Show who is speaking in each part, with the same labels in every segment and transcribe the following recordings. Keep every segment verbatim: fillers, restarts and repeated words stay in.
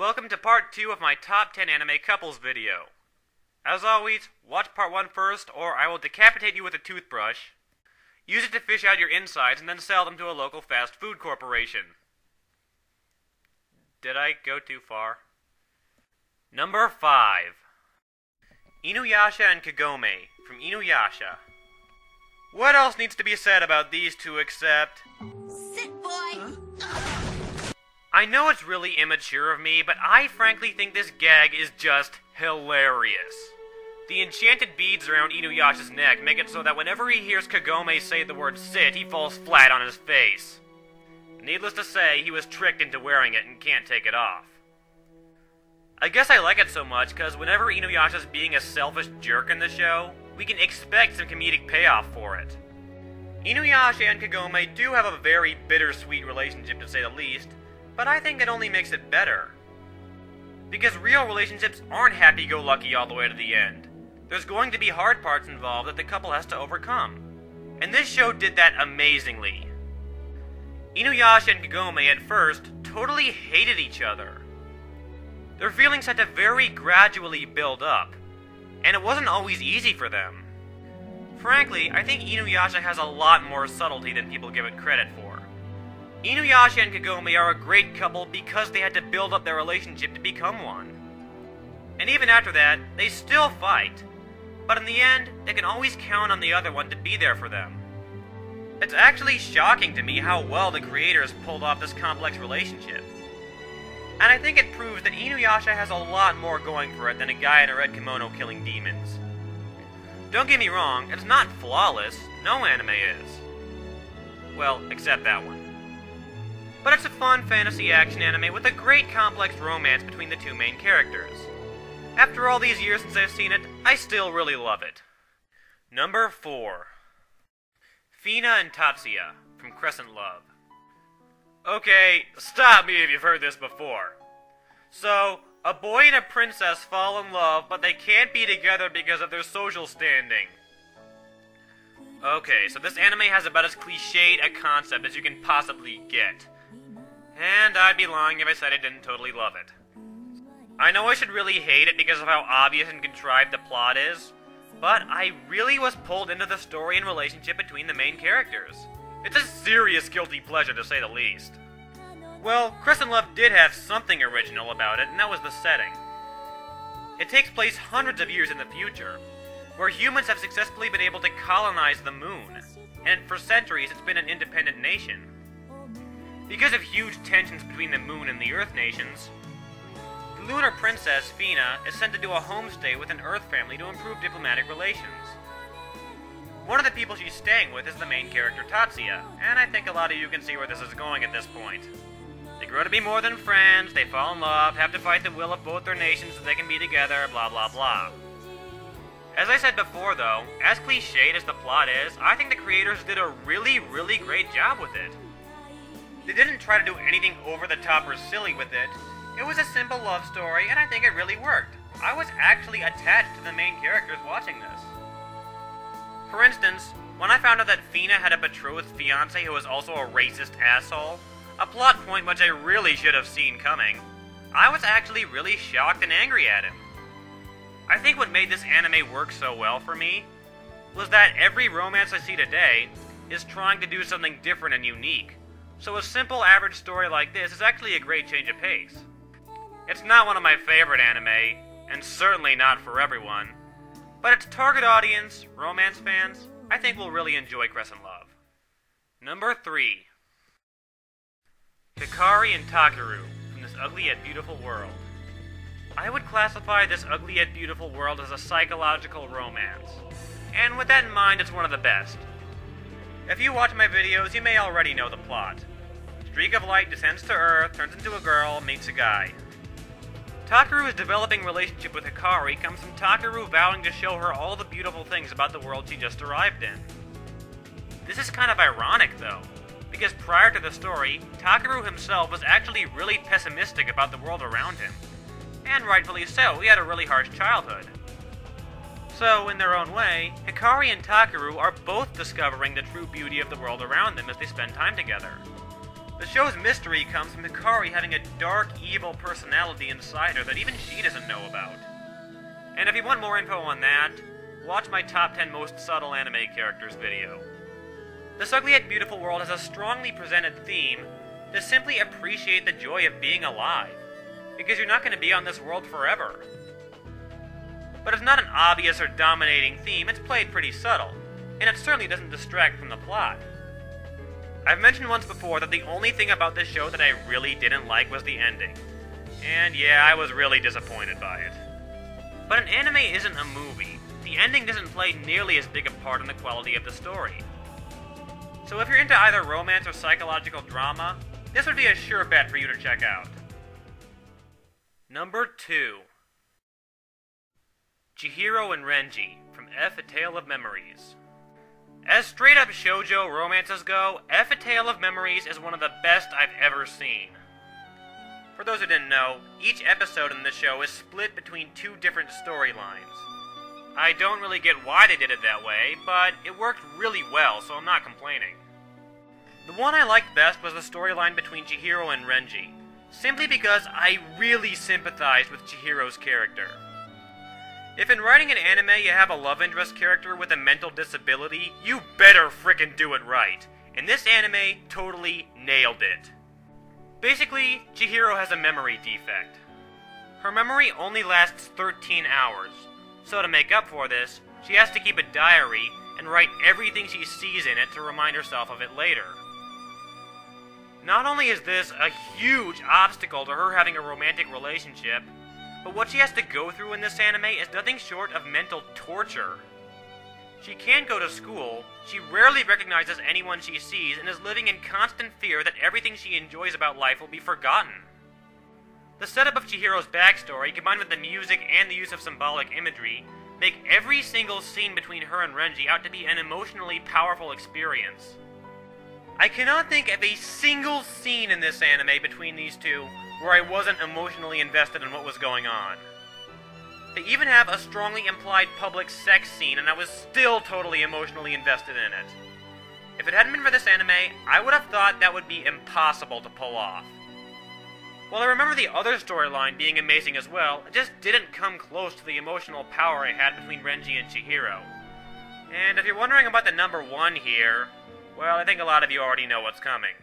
Speaker 1: welcome to part two of my top ten anime couples video. As always, watch part one first, or I will decapitate you with a toothbrush, use it to fish out your insides, and then sell them to a local fast food corporation. Did I go too far? Number five. Inuyasha and Kagome, from Inuyasha. What else needs to be said about these two except...
Speaker 2: Sit, boy! Huh?
Speaker 1: I know it's really immature of me, but I frankly think this gag is just hilarious. The enchanted beads around Inuyasha's neck make it so that whenever he hears Kagome say the word sit, he falls flat on his face. Needless to say, he was tricked into wearing it and can't take it off. I guess I like it so much because whenever Inuyasha's being a selfish jerk in the show, we can expect some comedic payoff for it. Inuyasha and Kagome do have a very bittersweet relationship to say the least, but I think it only makes it better. Because real relationships aren't happy-go-lucky all the way to the end. There's going to be hard parts involved that the couple has to overcome. And this show did that amazingly. Inuyasha and Kagome at first totally hated each other. Their feelings had to very gradually build up, and it wasn't always easy for them. Frankly, I think Inuyasha has a lot more subtlety than people give it credit for. Inuyasha and Kagome are a great couple because they had to build up their relationship to become one. And even after that, they still fight, but in the end, they can always count on the other one to be there for them. It's actually shocking to me how well the creators pulled off this complex relationship. And I think it proves that Inuyasha has a lot more going for it than a guy in a red kimono killing demons. Don't get me wrong, it's not flawless. No anime is. Well, except that one. But it's a fun fantasy action anime with a great complex romance between the two main characters. After all these years since I've seen it, I still really love it. Number four. Fina and Tatsuya, from Crescent Love. Okay, stop me if you've heard this before. So, a boy and a princess fall in love, but they can't be together because of their social standing. Okay, so this anime has about as cliched a concept as you can possibly get. And I'd be lying if I said I didn't totally love it. I know I should really hate it because of how obvious and contrived the plot is, but I really was pulled into the story and relationship between the main characters. It's a serious guilty pleasure, to say the least. Well, Crescent Love did have something original about it, and that was the setting. It takes place hundreds of years in the future, where humans have successfully been able to colonize the moon, and for centuries it's been an independent nation. Because of huge tensions between the moon and the Earth nations, the lunar princess, Fina, is sent to do a homestay with an Earth family to improve diplomatic relations. One of the people she's staying with is the main character, Tatsuya, and I think a lot of you can see where this is going at this point. They grow to be more than friends, they fall in love, have to fight the will of both their nations so they can be together, blah blah blah. As I said before though, as cliched as the plot is, I think the creators did a really, really great job with it. They didn't try to do anything over the top or silly with it. It was a simple love story, and I think it really worked. I was actually attached to the main characters watching this. For instance, when I found out that Fina had a betrothed fiancé who was also a racist asshole, a plot point which I really should have seen coming, I was actually really shocked and angry at him. I think what made this anime work so well for me was that every romance I see today is trying to do something different and unique, so a simple average story like this is actually a great change of pace. It's not one of my favorite anime, and certainly not for everyone, but its target audience, romance fans, I think will really enjoy Crescent Love. Number three. Hikari and Takeru, from This Ugly Yet Beautiful World. I would classify This Ugly Yet Beautiful World as a psychological romance, and with that in mind, it's one of the best. If you watch my videos, you may already know the plot. Streak of light descends to Earth, turns into a girl, meets a guy. Takeru's developing relationship with Hikari comes from Takeru vowing to show her all the beautiful things about the world she just arrived in. This is kind of ironic, though, because prior to the story, Takeru himself was actually really pessimistic about the world around him. And rightfully so, he had a really harsh childhood. So, in their own way, Hikari and Takeru are both discovering the true beauty of the world around them as they spend time together. The show's mystery comes from Hikari having a dark, evil personality inside her that even she doesn't know about. And if you want more info on that, watch my top ten most subtle anime characters video. This ugly yet beautiful world has a strongly presented theme to simply appreciate the joy of being alive, because you're not going to be on this world forever. But it's not an obvious or dominating theme, it's played pretty subtle, and it certainly doesn't distract from the plot. I've mentioned once before that the only thing about this show that I really didn't like was the ending. And yeah, I was really disappointed by it. But an anime isn't a movie. The ending doesn't play nearly as big a part in the quality of the story. So if you're into either romance or psychological drama, this would be a sure bet for you to check out. Number two. Chihiro and Renji, from F A Tale of Memories. As straight-up shoujo romances go, F A Tale of Memories is one of the best I've ever seen. For those who didn't know, each episode in the show is split between two different storylines. I don't really get why they did it that way, but it worked really well, so I'm not complaining. The one I liked best was the storyline between Chihiro and Renji, simply because I really sympathized with Chihiro's character. If in writing an anime you have a love interest character with a mental disability, you better frickin' do it right. And this anime totally nailed it. Basically, Chihiro has a memory defect. Her memory only lasts thirteen hours, so to make up for this, she has to keep a diary and write everything she sees in it to remind herself of it later. Not only is this a huge obstacle to her having a romantic relationship, but what she has to go through in this anime is nothing short of mental torture. She can't go to school, she rarely recognizes anyone she sees, and is living in constant fear that everything she enjoys about life will be forgotten. The setup of Chihiro's backstory, combined with the music and the use of symbolic imagery, make every single scene between her and Renji out to be an emotionally powerful experience. I cannot think of a single scene in this anime between these two where I wasn't emotionally invested in what was going on. They even have a strongly implied public sex scene, and I was still totally emotionally invested in it. If it hadn't been for this anime, I would have thought that would be impossible to pull off. While I remember the other storyline being amazing as well, it just didn't come close to the emotional power I had between Renji and Chihiro. And if you're wondering about the number one here, well, I think a lot of you already know what's coming.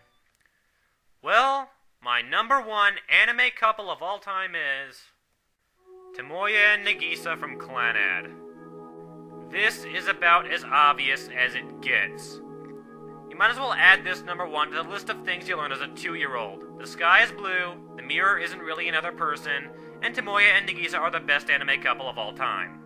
Speaker 1: Well, my number one anime couple of all time is Tomoya and Nagisa from Clannad. This is about as obvious as it gets. You might as well add this number one to the list of things you learned as a two-year-old. The sky is blue, the mirror isn't really another person, and Tomoya and Nagisa are the best anime couple of all time.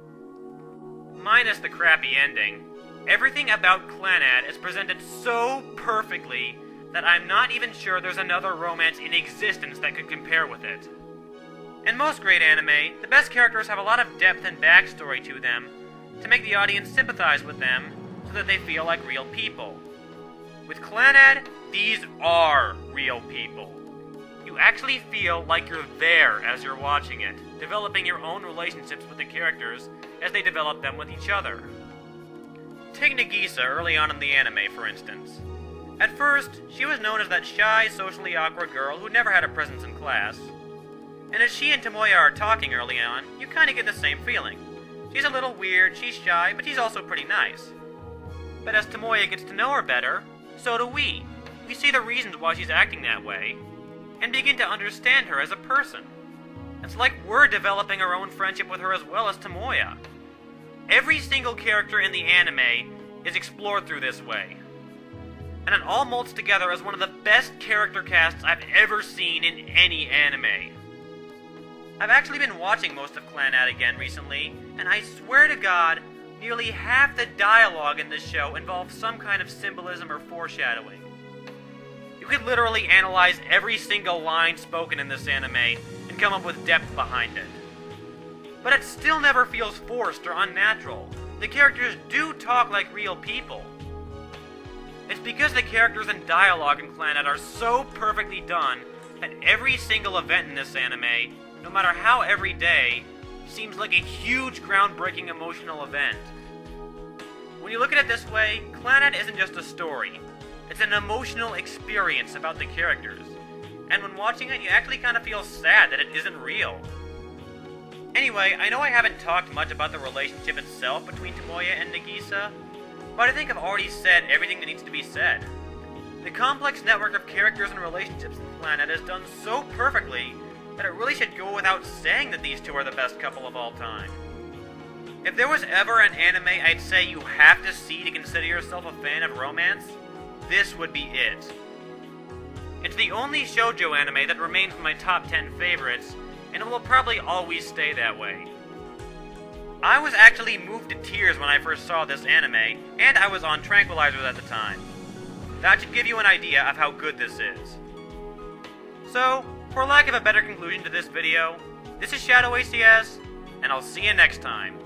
Speaker 1: Minus the crappy ending, everything about Clannad is presented so perfectly that I'm not even sure there's another romance in existence that could compare with it. In most great anime, the best characters have a lot of depth and backstory to them to make the audience sympathize with them so that they feel like real people. With Clannad, these are real people. You actually feel like you're there as you're watching it, developing your own relationships with the characters as they develop them with each other. Take Nagisa early on in the anime, for instance. At first, she was known as that shy, socially awkward girl who never had a presence in class. And as she and Tomoya are talking early on, you kinda get the same feeling. She's a little weird, she's shy, but she's also pretty nice. But as Tomoya gets to know her better, so do we. We see the reasons why she's acting that way, and begin to understand her as a person. It's like we're developing our own friendship with her as well as Tomoya. Every single character in the anime is explored through this way. And it all molds together as one of the best character casts I've ever seen in any anime. I've actually been watching most of Clannad again recently, and I swear to God, nearly half the dialogue in this show involves some kind of symbolism or foreshadowing. You could literally analyze every single line spoken in this anime and come up with depth behind it. But it still never feels forced or unnatural. The characters do talk like real people. It's because the characters and dialogue in Clannad are so perfectly done that every single event in this anime, no matter how everyday, seems like a huge, groundbreaking emotional event. When you look at it this way, Clannad isn't just a story. It's an emotional experience about the characters, and when watching it, you actually kind of feel sad that it isn't real. Anyway, I know I haven't talked much about the relationship itself between Tomoya and Nagisa, but I think I've already said everything that needs to be said. The complex network of characters and relationships in the planet is done so perfectly that it really should go without saying that these two are the best couple of all time. If there was ever an anime I'd say you have to see to consider yourself a fan of romance, this would be it. It's the only shoujo anime that remains in my top ten favorites, and it will probably always stay that way. I was actually moved to tears when I first saw this anime, and I was on tranquilizers at the time. That should give you an idea of how good this is. So, for lack of a better conclusion to this video, this is ShadowACS, and I'll see you next time.